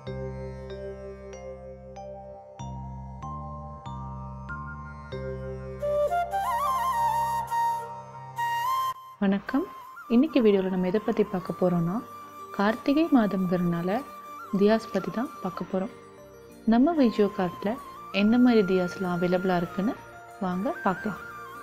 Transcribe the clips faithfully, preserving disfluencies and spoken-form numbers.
வணக்கம். இன்னைக்கு வீடியோவில் நம்ம எதை பற்றி பார்க்க போகிறோன்னா, கார்த்திகை மாதம்ங்கிறதுனால தியாஸ் பற்றி தான் பார்க்க போகிறோம். நம்ம விஜோகார்ட்டில் எந்த மாதிரி தியாஸ்லாம் அவைலபிளாக இருக்குன்னு வாங்க பார்க்கலாம்.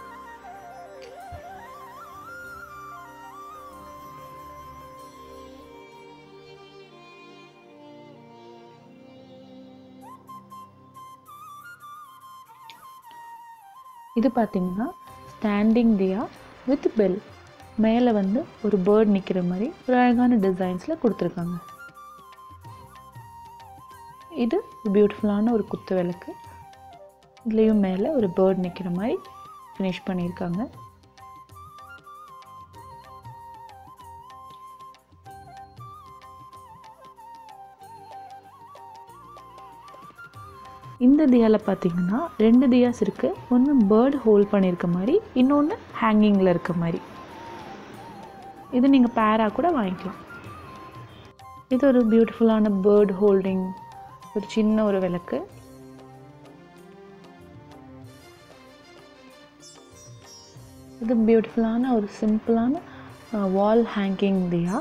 இது பார்த்தீங்கன்னா ஸ்டாண்டிங் தியா வித் பெல். மேலே வந்து ஒரு பேர்ட் நிற்கிற மாதிரி ஒரு அழகான டிசைன்ஸில் கொடுத்துருக்காங்க. இது பியூட்டிஃபுல்லான ஒரு குத்து விளக்கு. இதுலேயும் மேலே ஒரு பேர்ட் நிற்கிற மாதிரி ஃபினிஷ் பண்ணியிருக்காங்க. இந்த தியாவில் பார்த்தீங்கன்னா ரெண்டு தியாஸ் இருக்குது. ஒன்று பேர்டு ஹோல்ட் பண்ணியிருக்க மாதிரி, இன்னொன்று ஹேங்கிங்கில் இருக்க மாதிரி. இது நீங்கள் பேராக கூட வாங்கிக்கலாம். இது ஒரு பியூட்டிஃபுல்லான பேர்ட் ஹோல்டிங் ஒரு சின்ன ஒரு விளக்கு. இது பியூட்டிஃபுல்லான ஒரு சிம்பிளான வால் ஹேங்கிங் தியா.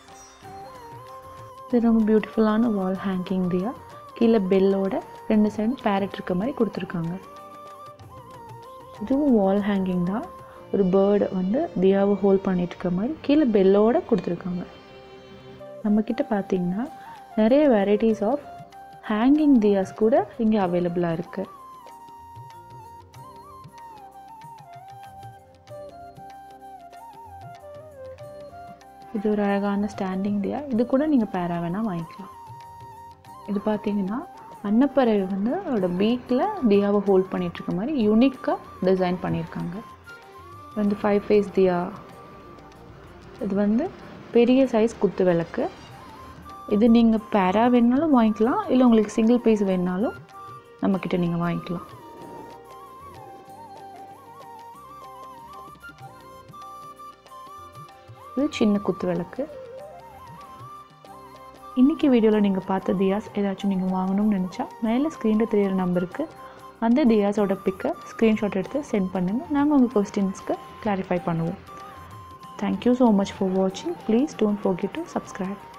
இது ரொம்ப பியூட்டிஃபுல்லான வால் ஹேங்கிங் தியா. கீழே பெல்லோட ரெண்டு சைடு பேரட் இருக்க மாதிரி கொடுத்துருக்காங்க. இதுவும் வால் ஹேங்கிங் தான். ஒரு பேர்டு வந்து தியாவை ஹோல்ட் பண்ணிட்டு இருக்க மாதிரி கீழே பெல்லோட கொடுத்துருக்காங்க. நம்மக்கிட்ட பார்த்தீங்கன்னா நிறைய வெரைட்டிஸ் ஆஃப் ஹேங்கிங் தியாஸ் கூட இங்கே அவைலபிளாக இருக்குது. இது ஒரு அழகான ஸ்டாண்டிங் தியா. இது கூட நீங்கள் பேரா வேணால் வாங்கிக்கலாம். இது பார்த்தீங்கன்னா அன்னப்பறவை வந்து அதோட பீக்கில் தியாவை ஹோல்ட் பண்ணிட்டு இருக்க மாதிரி யூனிக்காக டிசைன் பண்ணியிருக்காங்க. வந்து ஃபைவ் ஃபேஸ் தியா. இது வந்து பெரிய சைஸ் குத்து விளக்கு. இது நீங்கள் பேரா வேணுனாலும் வாங்கிக்கலாம், இல்லை உங்களுக்கு சிங்கிள் பீஸ் வேணுனாலும் நம்மக்கிட்ட நீங்கள் வாங்கிக்கலாம். இது சின்ன குத்து விளக்கு. இன்றைக்கி வீடியோவில் நீங்கள் பார்த்த தியாஸ் ஏதாச்சும் நீங்கள் வாங்கணும்னு நினச்சா மேலே ஸ்க்ரீனில் தெரியிற நம்பருக்கு அந்த தியாஸோட பிக்கை ஸ்க்ரீன்ஷாட் எடுத்து சென்ட் பண்ணுங்கள். நாங்கள் உங்கள் கொஸ்டின்ஸ்க்கு கிளாரிஃபை பண்ணுவோம். தேங்க்யூ ஸோ மச் ஃபார் வாட்சிங். Please don't forget to subscribe.